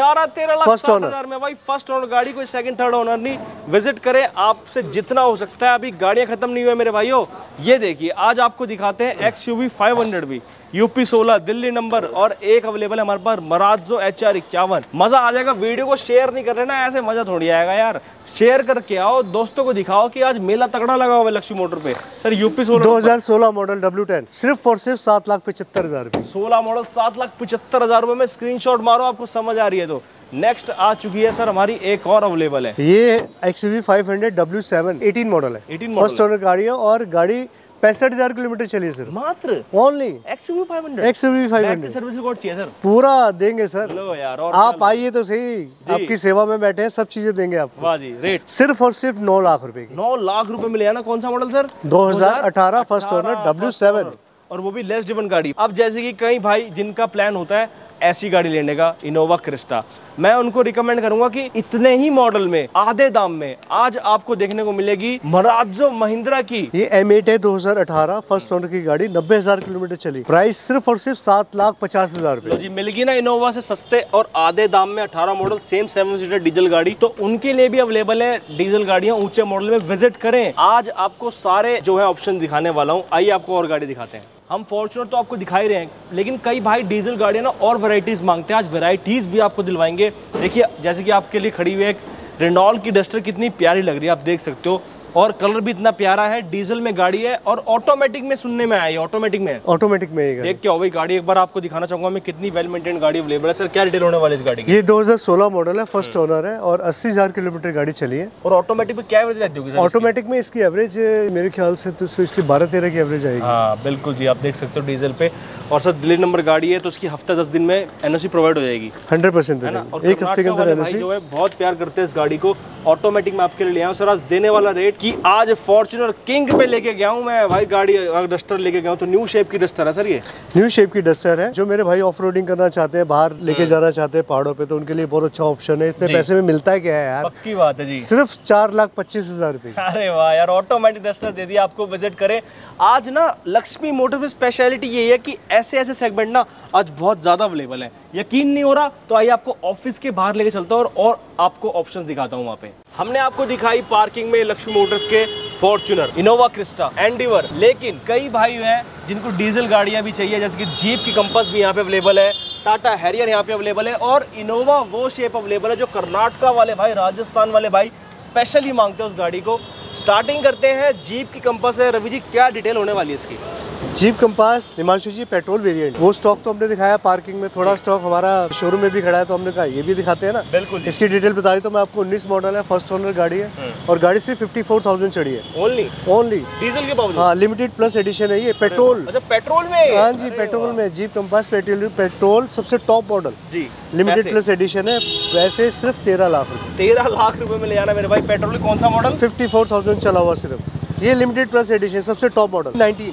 13,60,000 में भाई, फर्स्ट ओनर गाड़ी, कोई सेकंड थर्ड ओनर नहीं। विजिट करें, आपसे जितना हो सकता है। अभी गाड़ियां खत्म नहीं हुई है मेरे भाइयों। ये देखिए, आज आपको दिखाते हैं XUV 500 भी, UP 16 दिल्ली नंबर, और एक अवेलेबल है हमारे पास मराजो HR 51। मजा आ जाएगा। वीडियो को शेयर नहीं कर रहे ना, ऐसे मजा थोड़ी आएगा यार। शेयर करके आओ, दोस्तों को दिखाओ कि आज मेला तगड़ा लगा हुआ है लक्ष्मी मोटर पे। सर UP 16 2016 मॉडल W10 सिर्फ और सिर्फ 7,75,000 रुपए। 16 मॉडल 7,75,000 रुपए में। स्क्रीनशॉट मारो, आपको समझ आ रही है तो। नेक्स्ट आ चुकी है सर हमारी एक और अवेलेबल है, ये XUV 500 W7 18 मॉडल है, 18 मॉडल, फर्स्ट ओनर गाड़ी है और गाड़ी 65,000 किलोमीटर चली है सर, मात्र ओनली। XUV 500 सर्विस रिकॉर्ड चाहिए सर, पूरा देंगे सर। लो यार, और आप आइए तो सही, आपकी सेवा में बैठे हैं, सब चीजें देंगे आपको। वाह जी। रेट सिर्फ और सिर्फ 9 लाख रुपए की। 9 लाख रुपए मिले ना। कौन सा model sir? 2018 first owner W7, और वो भी लेस ड्रिवन गाड़ी। अब जैसे कि कई भाई जिनका प्लान होता है ऐसी गाड़ी लेने का, इनोवा क्रिस्टा, मैं उनको रिकमेंड करूंगा कि इतने ही मॉडल में आधे दाम में आज आपको देखने को मिलेगी मराजो महिंद्रा की। ये M8 है 2018 फर्स्ट ओनर की गाड़ी, 90,000 किलोमीटर चली, प्राइस सिर्फ और सिर्फ 7,50,000 रुपए। जी, मिलेगी ना इनोवा से सस्ते और आधे दाम में 18 मॉडल, सेम 7 सीटर डीजल गाड़ी। तो उनके लिए भी अवेलेबल है डीजल गाड़ियां ऊंचे मॉडल में। विजिट करें। आज आपको सारे जो है ऑप्शन दिखाने वाला हूँ। आइए आपको और गाड़ी दिखाते हैं। हम फॉर्च्यूनर तो आपको दिखा ही रहे हैं, लेकिन कई भाई डीजल गाड़ियां ना और वैरायटीज मांगते हैं। आज वैरायटीज भी आपको दिलवाएंगे। देखिए, जैसे कि आपके लिए खड़ी हुई है एक रेनॉल्ट की डस्टर, कितनी प्यारी लग रही है, आप देख सकते हो, और कलर भी इतना प्यारा है। डीजल में गाड़ी है और ऑटोमेटिक में सुनने में आया, ऑटोमेटिक में देख क्या हो भाई गाड़ी। एक बार आपको दिखाना चाहूंगा मैं कितनी वेल मेंटेन गाड़ी अवेलेबल है। सर क्या डिटेल होने वाली इस गाड़ी की? ये 2016 मॉडल है, फर्स्ट ओनर है और 80,000 किलोमीटर गाड़ी चली है। और ऑटोमेटिक में क्या एवरेज रहती होगी सर? ऑटोमेटिक में इसकी एवरेज मेरे ख्याल से तो इसकी 12-13 की एवरेज आएगी। हाँ बिल्कुल जी, आप देख सकते हो डीजल पे। और सर दिल्ली नंबर गाड़ी है तो उसकी हफ्ता 10 दिन में NOC प्रोवाइड हो जाएगी। 100% है ना। और एक हफ्ते के अंदर NOC जो है बहुत प्यार करते हैं इस गाड़ी को। ऑटोमेटिक में आपके लिए ले आऊँ सर आज देने वाला रेट की आज फॉर्च्यूनर किंग पे लेके गया हूँ मैं भाई। गाड़ी डस्टर लेके गया हूँ तो न्यू शेप की डस्टर है सर। ये न्यू शेप की डस्टर है। जो मेरे भाई ऑफ रोडिंग करना चाहते हैं, बाहर लेके जाना चाहते हैं पहाड़ों पे, तो उनके लिए बहुत अच्छा ऑप्शन है। इतने पैसे में मिलता है क्या है यार? पक्की बात है जी, सिर्फ 4,25,000 रुपए। अरे वाह यार, ऑटोमेटिक डस्टर दे दिया आपको। विजिट करें आज ना। लक्ष्मी मोटर की स्पेशलिटी ये है कि ऐसे ऐसे सेगमेंट ना आज बहुत ज्यादा अवेलेबल है। यकीन नहीं हो रहा तो आइए आपको ऑफिस के बाहर लेके चलता हूँ और आपको ऑप्शंस दिखाता हूँ वहाँ पे। हमने आपको दिखाई पार्किंग में लक्ष्मी मोटर्स के फॉर्च्यूनर, इनोवा क्रिस्टा, एंडीवर, लेकिन कई भाई हैं जिनको डीजल गाड़ियां भी चाहिए, जैसे कि जीप की कंपास भी यहाँ पे अवेलेबल है, टाटा हैरियर यहाँ पे अवेलेबल है, और इनोवा वो शेप अवेलेबल है जो कर्नाटका वाले भाई, राजस्थान वाले भाई स्पेशली मांगते हैं उस गाड़ी को। स्टार्टिंग करते हैं जीप की कंपास है। रवि जी क्या डिटेल होने वाली है इसकी? Jeep Compass Himanshu ji petrol variant, वो स्टॉक तो हमने दिखाया पार्किंग में, थोड़ा स्टॉक हमारा शोरूम में भी खड़ा है तो हमने कहा ये भी दिखाते हैं ना। बिल्कुल। इसकी डिटेल बता दी तो मैं आपको 19 मॉडल है, फर्स्ट ओनर गाड़ी है और गाड़ी सिर्फ 54,000 चढ़ी है ओनली डीजल के बावजूद। हाँ, लिमिटेड प्लस एडिशन है ये, पेट्रोल। अच्छा पेट्रोल में? हाँ जी, पेट्रोल में जीप कंपास पेट्रोल सबसे टॉप मॉडल जी, लिमिटेड प्लस एडिशन है। वैसे सिर्फ 13 लाख रुपए। 13 लाख रुपए में ले जाना मेरे भाई। पेट्रोल कौन सा मॉडल? 54,000 चला हुआ सिर्फ। ये लिमिटेड प्लस एडिशन सबसे टॉप मॉडल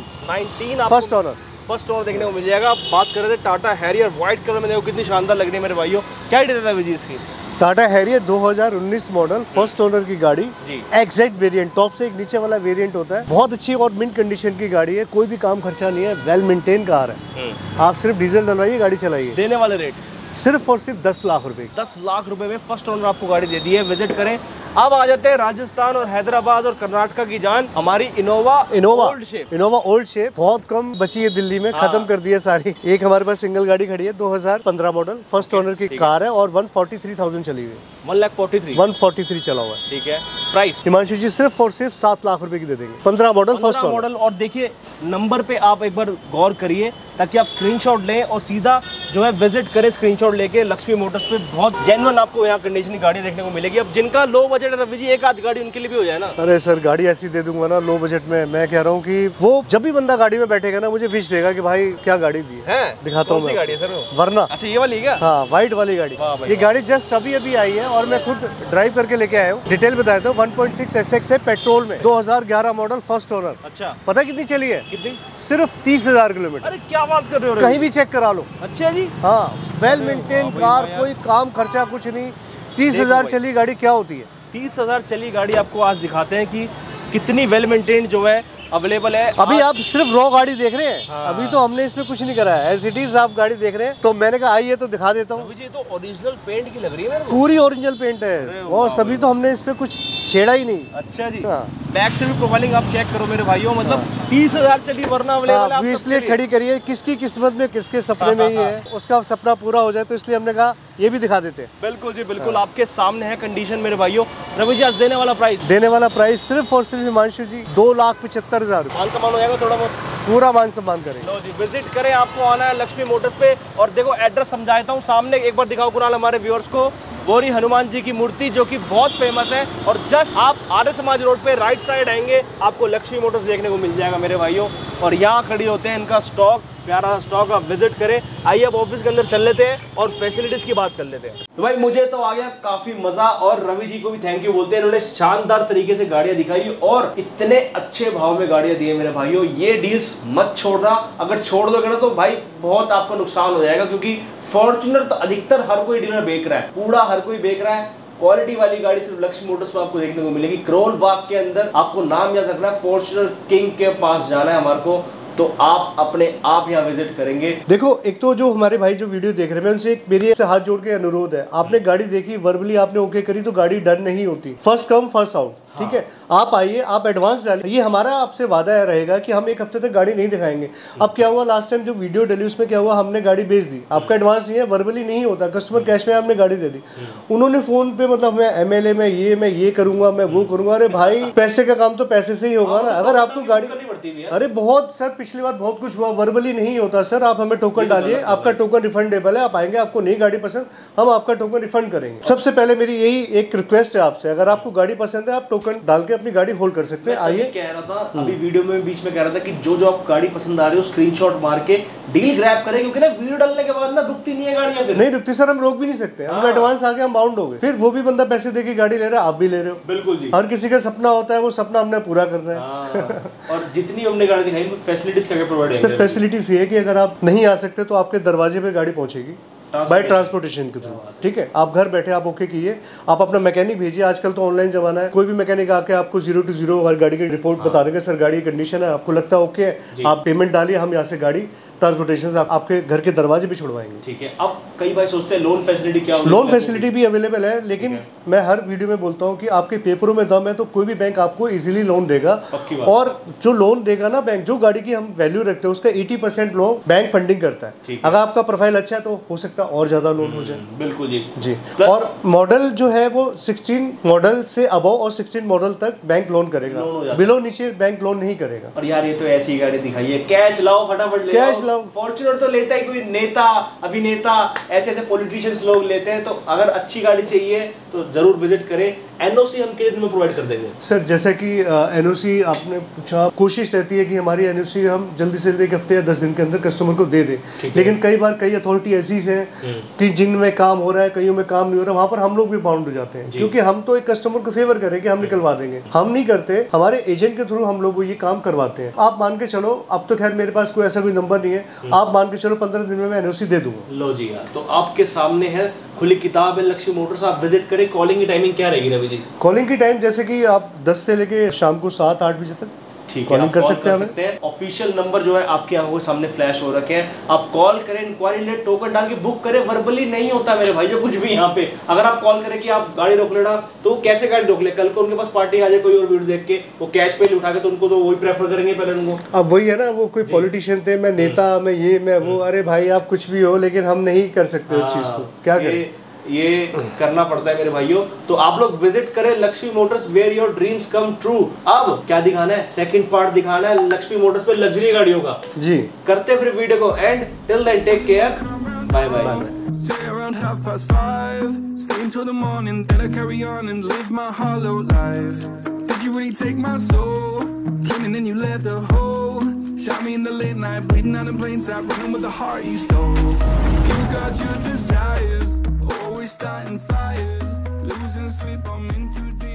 19 फर्स्ट ओनर देखने को मिल जाएगा। बात कर रहे थे टाटा हैरियर व्हाइट कलर में, देखो कितनी शानदार लग रही है मेरे भाइयों। क्या डिटेल है जी इसकी? Tata Harrier 2019 model, first owner की गाड़ी, एग्जैक्ट वेरिएंट, टॉप से एक नीचे वाला वेरिएंट होता है। बहुत अच्छी और मिंट कंडीशन की गाड़ी है, कोई भी काम खर्चा नहीं है, वेल मेंटेन कार है। आप सिर्फ डीजल डलवाइए, गाड़ी चलाइए। देने वाले रेट सिर्फ और सिर्फ 10 लाख रुपए। 10 लाख रुपए में फर्स्ट ओनर आपको गाड़ी दे दी है, विजिट करें। अब आ जाते हैं राजस्थान और हैदराबाद और कर्नाटका की जान, हमारी इनोवा ओल्ड शेप बहुत कम बची है दिल्ली में, खत्म कर दी है सारी। एक हमारे पास सिंगल गाड़ी खड़ी है 2015 मॉडल, फर्स्ट ओनर की कार है और 143,000 चली हुई है। 143 चला हुआ है। ठीक है, प्राइस हिमांशु जी सिर्फ और सिर्फ 7 लाख रुपए की दे देंगे। 15 मॉडल फर्स्ट मॉडल। और देखिए नंबर पे आप एक बार गौर करिए ताकि आप स्क्रीनशॉट लें और सीधा जो है विजिट करें स्क्रीनशॉट लेके लक्ष्मी मोटर्स पे। बहुत जेन्युइन आपको यहाँ कंडीशन की गाड़ी देखने को मिलेगी। अब जिनका लो बजट है रवि जी, एक आध गाड़ी उनके लिए भी हो जाए ना। अरे सर गाड़ी ऐसी दे दूंगा ना लो बजट में, मैं कह रहा हूँ कि वो जब भी बंदा गाड़ी में बैठेगा ना मुझे विश देगा कि भाई क्या गाड़ी दी है। दिखाता हूँ गाड़ी है सर वो? वरना अच्छा ये वाली क्या? हाँ व्हाइट वाली गाड़ी। ये गाड़ी जस्ट अभी आई है और मैं खुद ड्राइव करके लेके आया हूँ। डिटेल बताया था 1.6 SX है पेट्रोल में, 2011 मॉडल फर्स्ट ओनर। अच्छा पता कितनी चली है? कितनी? सिर्फ 30,000 किलोमीटर। अरे क्या बात कर रहे हो? कहीं भी चेक करा लो। अच्छा जी। हाँ वेल मेंटेन कार, कोई काम खर्चा कुछ नहीं। 30,000 चली गाड़ी क्या होती है? 30,000 चली गाड़ी आपको आज दिखाते हैं कि कितनी वेल मेंटेन जो है अवेलेबल है। अभी आप सिर्फ रॉ गाड़ी देख रहे हैं। हाँ। अभी तो हमने इसमें कुछ नहीं करा है, एज इट इज आप गाड़ी देख रहे हैं। तो मैंने कहा आइए तो दिखा देता हूँ। तो ओरिजिनल पेंट की लग रही है मेरे को। पूरी ओरिजिनल पेंट है और सभी तो हमने इस पे कुछ छेड़ा ही नहीं। अच्छा जी। हाँ। बैक से भी प्रोफाइलिंग आप चेक करो मेरे भाइयों, मतलब 30,000 चली वरना अवेलेबल है। इसलिए खड़ी करिए, किसकी किस्मत में किसके सपने में ही है उसका सपना पूरा हो जाए, तो इसलिए हमने कहा ये भी दिखा देते हैं। बिल्कुल जी बिल्कुल। आपके सामने है कंडीशन मेरे भाइयों। रवि जी आज देने वाला प्राइस सिर्फ और सिर्फ हिमांशु जी 2,75,000। मान सम्मान हो जाएगा थोड़ा बहुत? पूरा मान सम्मान करेंगे। लो जी विजिट करें, आपको आना है लक्ष्मी मोटर्स पे। और देखो एड्रेस समझाता हूँ, सामने एक बार दिखाओ कुणाल हमारे व्यूअर्स को। बोरी हनुमान जी की मूर्ति जो कि बहुत फेमस है, और जस्ट आप आर्य समाज रोड पे राइट साइड आएंगे आपको लक्ष्मी मोटर्स देखने को मिल जाएगा मेरे भाइयों। और यहाँ खड़ी होते हैं इनका स्टॉक, प्यारा स्टॉक, आप विजिट करें। आइए अब ऑफिस के अंदर चल लेते हैं और फैसिलिटीज की बात कर लेते हैं। तो भाई मुझे तो आ गया काफी मजा, और रवि जी को भी थैंक यू बोलते हैं, इन्होंने शानदार तरीके से गाड़ियां दिखाई और इतने अच्छे भाव में गाड़ियां दी है मेरे भाइयों। ये डील्स मत छोड़ना, अगर छोड़ दोगे ना तो भाई बहुत आपका नुकसान हो जाएगा, क्योंकि फॉर्च्यूनर तो अधिकतर हर कोई डीलर बेच रहा है, पूरा हर कोई बेच रहा है। क्वालिटी वाली गाड़ी सिर्फ लक्ष्मी मोटर्स में आपको देखने को मिलेगी। करोल बाग के अंदर आपको नाम याद रखना है, फॉर्च्यूनर किंग के पास जाना है हमारे को, तो आप अपने आप यहाँ विजिट करेंगे। देखो एक तो जो हमारे भाई जो वीडियो देख रहे हैं, मैं उनसे एक मेरी हाथ जोड़ के अनुरोध है, आपने गाड़ी देखी वर्बली आपने ओके करी तो गाड़ी डन नहीं होती। First come first out. ठीक है, आप आइए, आप एडवांस डालिए। ये हमारा आपसे वादा रहेगा कि हम एक हफ्ते तक गाड़ी नहीं दिखाएंगे। अब क्या हुआ लास्ट टाइम जो वीडियो डली उसमें क्या हुआ, हमने गाड़ी बेच दी, आपका एडवांस नहीं है, वर्बली नहीं होता, कस्टमर कैश में हमने गाड़ी दे दी। उन्होंने फोन पे मतलब मैं MLA में ये करूंगा, मैं वो करूंगा। अरे भाई पैसे का काम तो पैसे से ही होगा ना। अगर आपको गाड़ी, अरे बहुत सर पिछली बार बहुत कुछ हुआ, वर्बली नहीं होता सर। आप हमें टोकन डालिए, आपका टोकन रिफंडेबल है, आप आएंगे, आपको नई गाड़ी पसंद, हम आपका टोकन रिफंड करेंगे। सबसे पहले मेरी यही एक रिक्वेस्ट है आपसे, अगर आपको गाड़ी पसंद है आप टोकन डाल के अपनी गाड़ी होल्ड कर सकते हैं। आइए कह रहा था अभी वीडियो में बीच में कह रहा था कि जो आप गाड़ी पसंद आ रही हो स्क्रीनशॉट मार के डील ग्रैब करें, क्योंकि ना वीडियो डालने के बाद ना रुकती नहीं है गाड़ियां। फिर नहीं रुकती सर, हम रोक भी नहीं सकते, हम एडवांस आके हम बाउंड हो गए। फिर वो भी बंदा पैसे देके गाड़ी ले रहा है, आप भी ले रहे हो। बिल्कुल जी, हर किसी का सपना होता है, वो सपना हमने पूरा करना है। और जितनी हमने गाड़ी दिखाई फैसिलिटीज क्या प्रोवाइड है सर? फैसिलिटीज ये है कि अगर आप नहीं आ सकते तो आपके दरवाजे पे गाड़ी पहुंचेगी बाय ट्रांसपोर्टेशन के थ्रू। ठीक है, आप घर बैठे आप ओके कीजिए, आप अपना मैकेनिक भेजिए। आजकल तो ऑनलाइन जमाना है, कोई भी मैकेनिक आके आपको 0 to 0 हर गाड़ी की रिपोर्ट बता देंगे, सर गाड़ी की कंडीशन है, आपको लगता है ओके है, आप पेमेंट डालिए, हम यहाँ से गाड़ी ट्रांसपोर्टेशन आपके घर के दरवाजे पे छुड़वाएंगे। ठीक है। अब कई बार सोचते हैं लोन फैसिलिटी क्या होगी? लोन फैसिलिटी भी अवेलेबल है, लेकिन मैं हर वीडियो में बोलता हूँ कि आपके पेपरों में दम है तो कोई भी बैंक आपको इजीली लोन देगा। और जो लोन देगा ना बैंक, जो गाड़ी की हम वैल्यू रखते हैं उसका 80% लोन बैंक फंडिंग करता है। अगर आपका प्रोफाइल अच्छा है तो हो सकता है और ज्यादा लोन हो जाए। बिल्कुल जी जी। और मॉडल जो है वो 16 मॉडल से अबव और 16 मॉडल तक बैंक लोन करेगा, बिलो नीचे बैंक लोन नहीं करेगा। और यार ये तो ऐसी गाड़ी दिखाई है, कैश लाओ फटाफट ले, कैश लाओ। फॉर्च्यूनर तो लेता ही कोई नेता, अभिनेता, ऐसे पॉलिटिशियंस लोग लेते हैं। तो अगर अच्छी गाड़ी चाहिए तो जरूर विजिट करें। एनओसी हम कितने दिन में प्रोवाइड कर देंगे? सर जैसे कि एनओसी आपने पूछा, कोशिश रहती है कि हमारी एनओसी हम जल्दी से जल्दी 1 हफ्ते या 10 दिन के अंदर कस्टमर को दे दें, लेकिन कई बार कई अथॉरिटी ऐसी है कि जिनमें काम हो रहा है, कईयों में काम नहीं हो रहा, वहाँ पर हम लोग भी बाउंड हो जाते हैं, क्योंकि हम तो एक कस्टमर को फेवर करें कि हम निकलवा देंगे, हम नहीं करते, हमारे एजेंट के थ्रू हम लोग ये काम करवाते हैं। आप मान के चलो, अब तो खैर मेरे पास कोई ऐसा कोई नंबर नहीं है, आप मान के चलो 15 दिन में मैं एनओसी दे दूंगा। लो जी यार, तो आपके सामने है, खुली किताब है लक्ष्मी मोटर्स, आप विजिट करें। कॉलिंग की टाइमिंग क्या रहेगी रवि जी? कॉलिंग की टाइम जैसे कि आप 10 से लेके शाम को 7-8 बजे तक। ठीक है, कॉलिंग आप कर कॉल सकते हैं हमें। ऑफिशियल नंबर जो है आपकी आंखों के सामने फ्लैश हो रखे हैं, आप कॉल करें, इंक्वायरी ले, टोकन डाल के बुक करें। वर्बली नहीं होता मेरे भाई जो कुछ भी यहाँ पे। अगर आप कॉल करें कि आप गाड़ी रोक लेना, तो कैसे गाड़ी रोक ले? कल को उनके पास पार्टी आ जाए कोई और वीडियो देख के, वो कैश पे उठा के, तो उनको तो वही प्रेफर करेंगे पहले उनको। अब वही है ना, वो कोई पॉलिटिशियन थे, मैं नेता, मैं ये मैं वो, अरे भाई आप कुछ भी हो, लेकिन हम नहीं कर सकते उस चीज को, क्या करें? ये करना पड़ता है मेरे भाइयों। तो आप लोग विजिट करें Lakshmi motors, where your dreams come true. अब क्या दिखाना है? सेकंड पार्ट दिखाना है लक्ष्मी मोटर्स पे लग्जरी गाड़ियों का जी। करते फिर वीडियो को end. Till then take care, bye bye. Say around 5:30, stay until the morning, then I carry on and live my hollow life. Did you really take my soul? Came and then you left a hole. Shot me in the late night, bleeding out in plain sight, running with the heart you stole. You got your desires, always starting fires, losing sleep, I'm in too deep.